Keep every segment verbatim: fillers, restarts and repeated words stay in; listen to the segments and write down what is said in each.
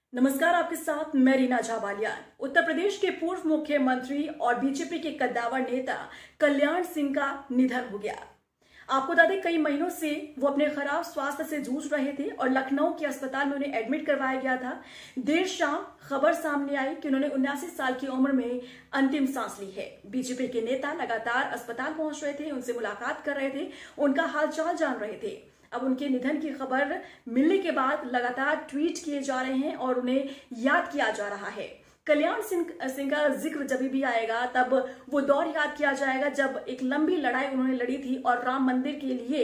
नमस्कार, आपके साथ मैं रीना झा बालियान। उत्तर प्रदेश के पूर्व मुख्यमंत्री और बीजेपी के कद्दावर नेता कल्याण सिंह का निधन हो गया। आपको बता दें, कई महीनों से वो अपने खराब स्वास्थ्य से जूझ रहे थे और लखनऊ के अस्पताल में उन्हें एडमिट करवाया गया था। देर शाम खबर सामने आई कि उन्होंने उन्यासी साल की उम्र में अंतिम सांस ली है। बीजेपी के नेता लगातार अस्पताल पहुंच रहे थे, उनसे मुलाकात कर रहे थे, उनका हालचाल जान रहे थे। अब उनके निधन की खबर मिलने के बाद लगातार ट्वीट किए जा रहे हैं और उन्हें याद किया जा रहा है। कल्याण सिंह सिंह का जिक्र जब भी आएगा तब वो दौर याद किया जाएगा जब एक लंबी लड़ाई उन्होंने लड़ी थी और राम मंदिर के लिए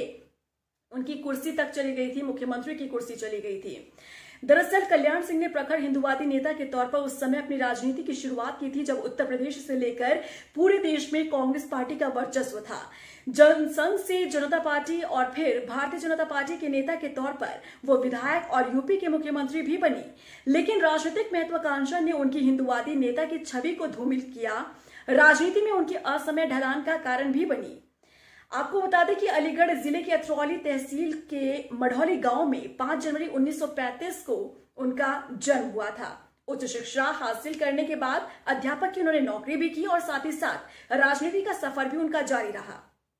उनकी कुर्सी तक चली गई थी, मुख्यमंत्री की कुर्सी चली गई थी। दरअसल कल्याण सिंह ने प्रखर हिंदुवादी नेता के तौर पर उस समय अपनी राजनीति की शुरुआत की थी जब उत्तर प्रदेश से लेकर पूरे देश में कांग्रेस पार्टी का वर्चस्व था। जनसंघ से जनता पार्टी और फिर भारतीय जनता पार्टी के नेता के तौर पर वो विधायक और यूपी के मुख्यमंत्री भी बनी, लेकिन राजनीतिक महत्वाकांक्षा ने उनकी हिंदुवादी नेता की छवि को धूमिल किया, राजनीति में उनकी असमय ढलान का कारण भी बनी। आपको बता दें कि अलीगढ़ जिले के अतरौली तहसील के मढ़ौली गांव में पांच जनवरी उन्नीस सौ पैंतीस को उनका जन्म हुआ था। उच्च शिक्षा हासिल करने के बाद अध्यापक की उन्होंने नौकरी भी की और साथ ही साथ राजनीति का सफर भी उनका जारी रहा।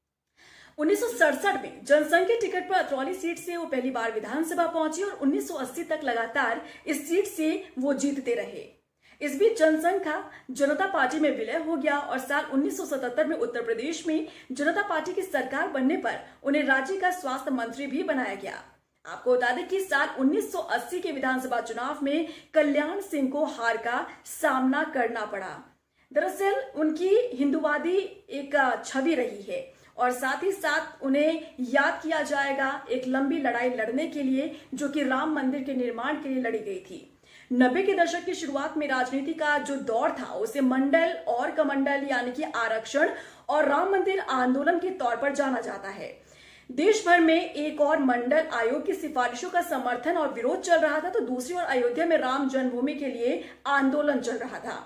उन्नीस सौ सड़सठ में जनसंघ के टिकट पर अतरौली सीट से वो पहली बार विधानसभा पहुंची और उन्नीस सौ अस्सी तक लगातार इस सीट से वो जीतते रहे। इस बीच जनसंघ का जनता पार्टी में विलय हो गया और साल उन्नीस सौ सतहत्तर में उत्तर प्रदेश में जनता पार्टी की सरकार बनने पर उन्हें राज्य का स्वास्थ्य मंत्री भी बनाया गया। आपको बता दें कि साल उन्नीस सौ अस्सी के विधानसभा चुनाव में कल्याण सिंह को हार का सामना करना पड़ा। दरअसल उनकी हिंदुवादी एक छवि रही है और साथ ही साथ उन्हें याद किया जाएगा एक लंबी लड़ाई लड़ने के लिए जो कि राम मंदिर के निर्माण के लिए लड़ी गई थी। नब्बे के दशक की शुरुआत में राजनीति का जो दौर था उसे मंडल और कमंडल यानी कि आरक्षण और राम मंदिर आंदोलन के तौर पर जाना जाता है। देश भर में एक और मंडल आयोग की सिफारिशों का समर्थन और विरोध चल रहा था, तो दूसरी ओर अयोध्या में राम जन्मभूमि के लिए आंदोलन चल रहा था।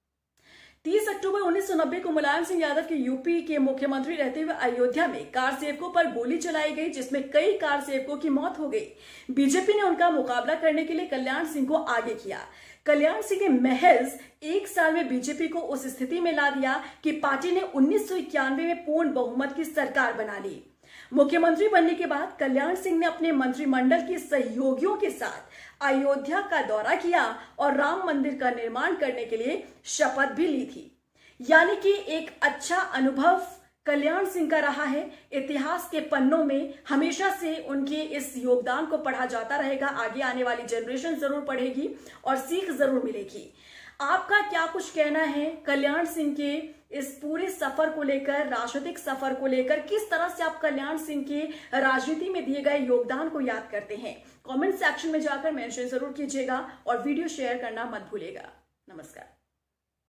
तीस अक्टूबर उन्नीस सौ नब्बे को मुलायम सिंह यादव के यूपी के मुख्यमंत्री रहते हुए अयोध्या में कार सेवकों पर गोली चलाई गई, जिसमें कई कार सेवकों की मौत हो गई। बीजेपी ने उनका मुकाबला करने के लिए कल्याण सिंह को आगे किया। कल्याण सिंह ने महज एक साल में बीजेपी को उस स्थिति में ला दिया कि पार्टी ने उन्नीस सौ इक्यानवे में पूर्ण बहुमत की सरकार बना ली। मुख्यमंत्री बनने के बाद कल्याण सिंह ने अपने मंत्रिमंडल के सहयोगियों के साथ अयोध्या का दौरा किया और राम मंदिर का निर्माण करने के लिए शपथ भी ली थी। यानी कि एक अच्छा अनुभव कल्याण सिंह का रहा है। इतिहास के पन्नों में हमेशा से उनके इस योगदान को पढ़ा जाता रहेगा। आगे आने वाली जनरेशन जरूर पढ़ेगी और सीख जरूर मिलेगी। आपका क्या कुछ कहना है कल्याण सिंह के इस पूरे सफर को लेकर, राजनीतिक सफर को लेकर? किस तरह से आप कल्याण सिंह के राजनीति में दिए गए योगदान को याद करते हैं? कमेंट सेक्शन में जाकर मेंशन जरूर कीजिएगा और वीडियो शेयर करना मत भूलिएगा। नमस्कार।